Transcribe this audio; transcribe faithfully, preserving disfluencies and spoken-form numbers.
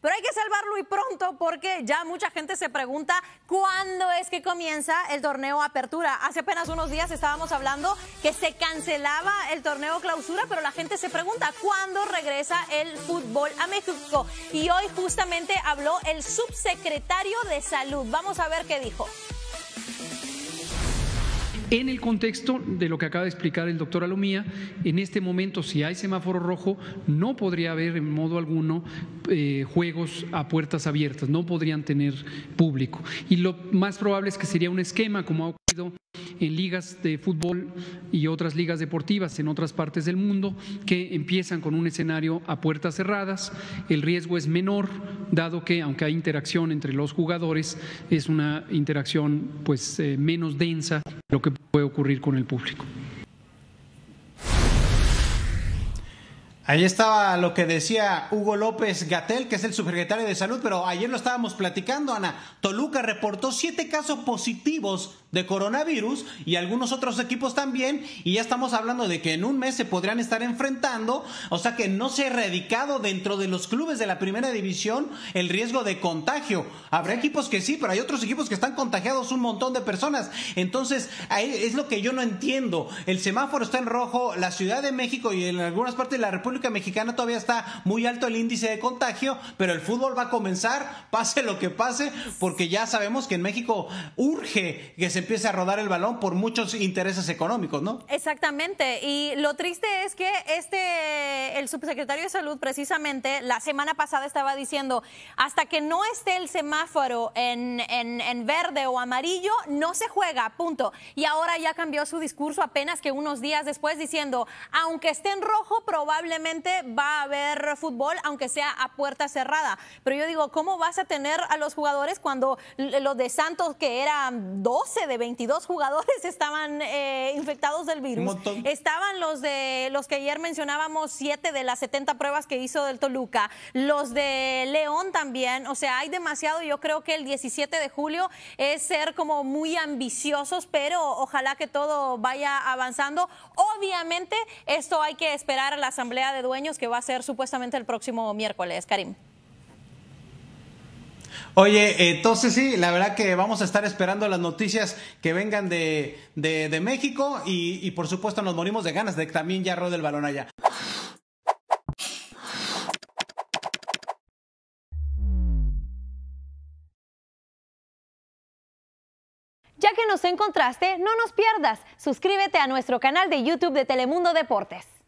Pero hay que salvarlo y pronto porque ya mucha gente se pregunta cuándo es que comienza el torneo Apertura. Hace apenas unos días estábamos hablando que se cancelaba el torneo Clausura, pero la gente se pregunta cuándo regresa el fútbol a México. Y hoy justamente habló el subsecretario de Salud. Vamos a ver qué dijo. En el contexto de lo que acaba de explicar el doctor Alomía, en este momento, si hay semáforo rojo, no podría haber en modo alguno eh, juegos a puertas abiertas, no podrían tener público. Y lo más probable es que sería un esquema, como ha ocurrido en ligas de fútbol y otras ligas deportivas en otras partes del mundo, que empiezan con un escenario a puertas cerradas. El riesgo es menor, dado que, aunque hay interacción entre los jugadores, es una interacción pues eh, menos densa de lo que puede ocurrir con el público. Ahí estaba lo que decía Hugo López-Gatell, que es el subsecretario de Salud, pero ayer lo estábamos platicando, Ana. Toluca reportó siete casos positivos de coronavirus y algunos otros equipos también, y ya estamos hablando de que en un mes se podrían estar enfrentando, o sea que no se ha erradicado dentro de los clubes de la primera división el riesgo de contagio. Habrá equipos que sí, pero hay otros equipos que están contagiados un montón de personas. Entonces, ahí es lo que yo no entiendo. El semáforo está en rojo, la Ciudad de México y en algunas partes de la República Mexicana todavía está muy alto el índice de contagio, pero el fútbol va a comenzar, pase lo que pase, porque ya sabemos que en México urge que se empiece a rodar el balón por muchos intereses económicos, ¿no? Exactamente, y lo triste es que este, el subsecretario de Salud precisamente la semana pasada estaba diciendo, hasta que no esté el semáforo en, en, en verde o amarillo, no se juega, punto. Y ahora ya cambió su discurso apenas que unos días después diciendo, aunque esté en rojo, probablemente va a haber fútbol, aunque sea a puerta cerrada. Pero yo digo, ¿cómo vas a tener a los jugadores cuando los de Santos, que eran doce de veintidós jugadores, estaban eh, infectados del virus? Estaban los de los que ayer mencionábamos, siete de las setenta pruebas que hizo del Toluca, los de León también. O sea, hay demasiado. Yo creo que el diecisiete de julio es ser como muy ambiciosos, pero ojalá que todo vaya avanzando. Obviamente, esto hay que esperar a la asamblea de dueños, que va a ser supuestamente el próximo miércoles, Karim. Oye, entonces sí, la verdad que vamos a estar esperando las noticias que vengan de, de, de México y, y por supuesto nos morimos de ganas de que también ya rode el balón allá. Ya que nos encontraste, no nos pierdas. Suscríbete a nuestro canal de YouTube de Telemundo Deportes.